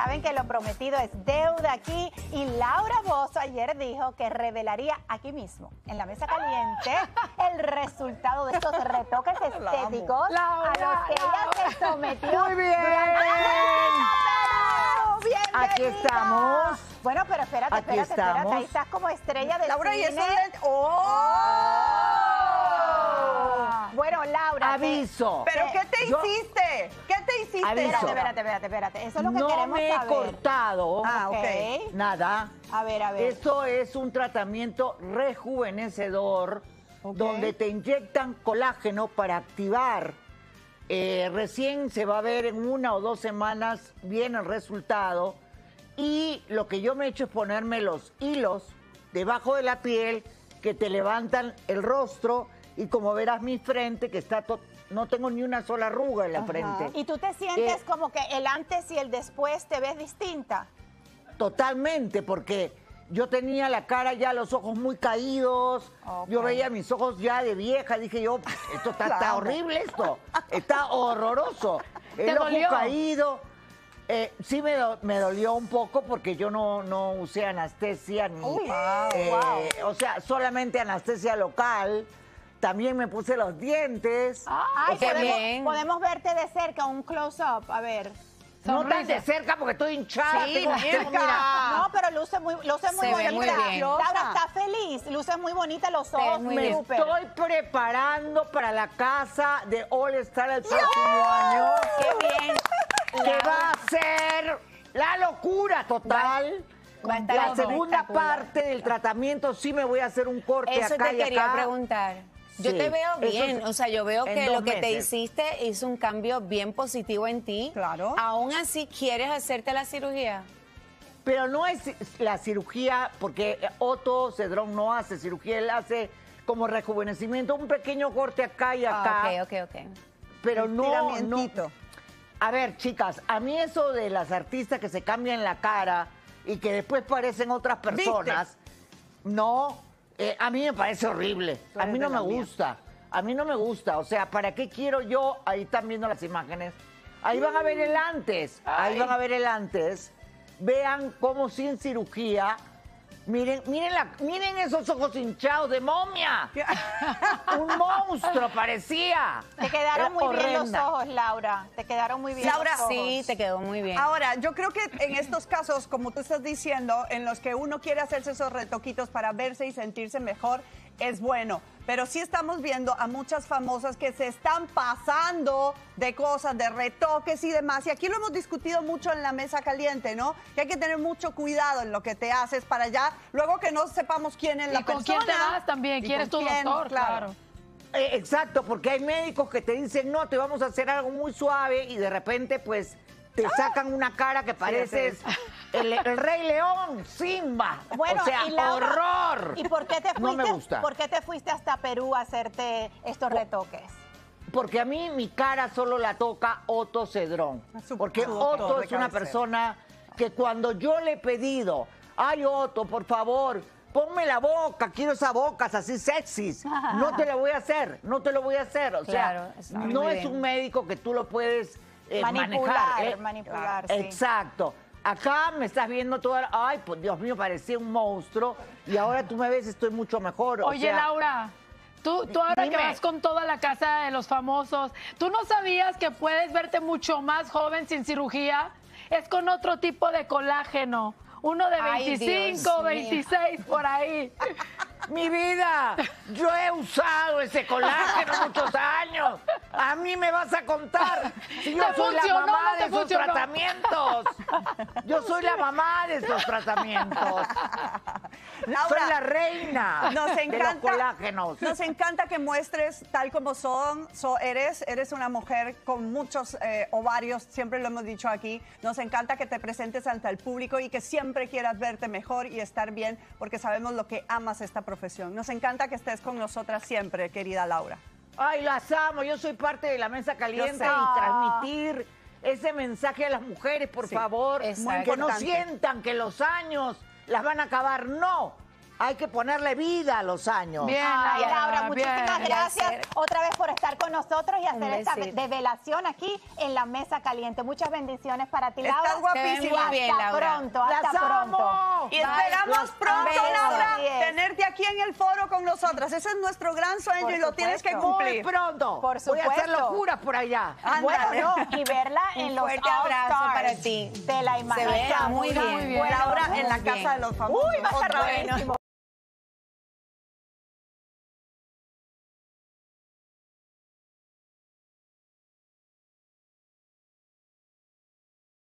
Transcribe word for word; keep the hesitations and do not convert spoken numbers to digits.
saben que lo prometido es deuda aquí y Laura Bozzo ayer dijo que revelaría aquí mismo, en la mesa caliente, el resultado de estos retoques estéticos Laura, a los que Laura. ella se sometió. Muy bien. ¡Bienvenida! Aquí estamos. Bueno, pero espérate, Aquí espérate, espérate. estamos. Ahí estás como estrella de Laura, cine. y eso es... ¡Oh! Bueno, Laura. Aviso. ¿Pero qué te Yo- hiciste? ¿Qué te hiciste? Aviso. Espérate, espérate, espérate, espérate. Eso es lo que no queremos me he saber. cortado Ah, Ok. ok. nada. A ver, a ver. Esto es un tratamiento rejuvenecedor Ok. donde te inyectan colágeno para activar. Eh, recién se va a ver en una o dos semanas bien el resultado. Y lo que yo me he hecho es ponerme los hilos debajo de la piel que te levantan el rostro. Y como verás mi frente, que está to- no tengo ni una sola arruga en la Ajá. frente. ¿Y tú te sientes Eh, como que el antes y el después te ves distinta? Totalmente, porque yo tenía la cara ya, los ojos muy caídos, Ok. yo veía mis ojos ya de vieja, dije yo, esto está, está Claro. horrible esto, está horroroso. ¿Te El ojo dolió? caído, eh, sí me, do- me dolió un poco porque yo no, no usé anestesia ni, Uy, eh, wow. o sea, solamente anestesia local. También me puse los dientes. Ay, qué podemos, bien. podemos verte de cerca, un close-up, a ver. No tan de cerca porque estoy hinchada. Sí, tengo- tengo, muñeca. mira, No, pero luce muy, luce muy Se ve bonita. muy bien. Laura está feliz, luce muy bonita los ves ojos, muy muy bien. súper. estoy preparando para la casa de All Star el próximo año. Qué bien. Que va a ser la locura total. Va a estar La segunda espectacular. parte del tratamiento sí me voy a hacer un corte Eso acá te y quería acá. preguntar. Yo Sí, te veo eso bien, es o sea, yo veo en que dos lo que te meses. hiciste hizo un cambio bien positivo en ti. Claro. Aún así, ¿quieres hacerte la cirugía? Pero no es la cirugía, porque Otto Cedrón no hace cirugía, él hace como rejuvenecimiento, un pequeño corte acá y acá. Ah, ok, ok, ok. Pero no, no. Estiramientito. A ver, chicas, a mí eso de las artistas que se cambian la cara y que después parecen otras personas, no, eh, a mí me parece horrible. Tú A eres mí no de me la mía. gusta. A mí no me gusta. O sea, ¿para qué quiero yo? Ahí están viendo las imágenes. Ahí van a ver el antes. Ahí van a ver el antes. Vean cómo sin cirugía. Miren, miren, la, miren esos ojos hinchados de momia. Un monstruo parecía. Te quedaron Era muy bien los horrenda. ojos, Laura. Te quedaron muy bien Laura, los ojos. Sí, te quedó muy bien. Ahora, yo creo que en estos casos, como tú estás diciendo, en los que uno quiere hacerse esos retoquitos para verse y sentirse mejor, es bueno. Pero sí estamos viendo a muchas famosas que se están pasando de cosas, de retoques y demás. Y aquí lo hemos discutido mucho en la mesa caliente, ¿no? Que hay que tener mucho cuidado en lo que te haces para ya, luego que no sepamos quién es la ¿Y con persona. quién te vas también? y ¿Quién es tu con quién, doctor? Claro. Eh, exacto, porque hay médicos que te dicen, no, te vamos a hacer algo muy suave y de repente, pues, te sacan una cara que pareces el, el Rey León, Simba. Bueno, o sea, y Laura, horror. ¿Y por qué te fuiste? No me gusta. ¿Por qué te fuiste hasta Perú a hacerte estos retoques? Porque a mí mi cara solo la toca Otto Cedrón. Su- Porque su doctor Otto de es una cabecera. persona que cuando yo le he pedido, ay Otto, por favor, ponme la boca, quiero esas bocas así sexys. No te la voy a hacer, no te lo voy a hacer. O Claro, sea, está no muy es bien. un médico que tú lo puedes eh, Manipular, manejar. ¿eh? manipular, sí. Exacto. Acá me estás viendo toda, ay, pues Dios mío, parecía un monstruo y ahora tú me ves, estoy mucho mejor. o Oye, sea, Laura, tú, tú ahora dime. que vas con toda la casa de los famosos, ¿tú no sabías que puedes verte mucho más joven sin cirugía? Es con otro tipo de colágeno. Uno de Ay, veinticinco, Dios mío. veintiséis, por ahí. Mi vida, yo he usado ese colágeno muchos años. A mí me vas a contar. Si yo ¿Te soy la funcionó, mamá no te de esos funcionó? tratamientos. Yo soy la mamá de esos tratamientos. Laura, soy la reina Nos de los encanta, colágenos. nos encanta que muestres tal como son, so eres, eres una mujer con muchos eh, ovarios, siempre lo hemos dicho aquí. Nos encanta que te presentes ante el público y que siempre quieras verte mejor y estar bien, porque sabemos lo que amas esta profesión. Nos encanta que estés con nosotras siempre, querida Laura. Ay, las amo. Yo soy parte de la mesa caliente Yo sé. y transmitir ese mensaje a las mujeres, por Sí, favor. exacto. Que no Muy importante. sientan que los años las van a acabar. No. hay que ponerle vida a los años. Bien, Ay, Laura, Laura, muchísimas bien. gracias Placer. otra vez por estar con nosotros y hacer esta besito. develación aquí en la mesa caliente. Muchas bendiciones para ti, Estás Laura. guapísima. Hasta bien, Laura. pronto, hasta ¡Las pronto. amo! Y esperamos Las pronto, amo. Laura, Así es. tenerte aquí en el foro con nosotras. Ese es nuestro gran sueño Por y lo tienes que supuesto. Muy cumplir. pronto. Por Voy a hacer supuesto. locuras por allá. Bueno, Ándale. no, y verla en Un los fuerte abrazo All-Stars para ti. de la imagen. Se ve muy bien. Muy bien. Laura en la Muy bien. casa de los famosos. Uy, va a estar Otra vez. buenísimo.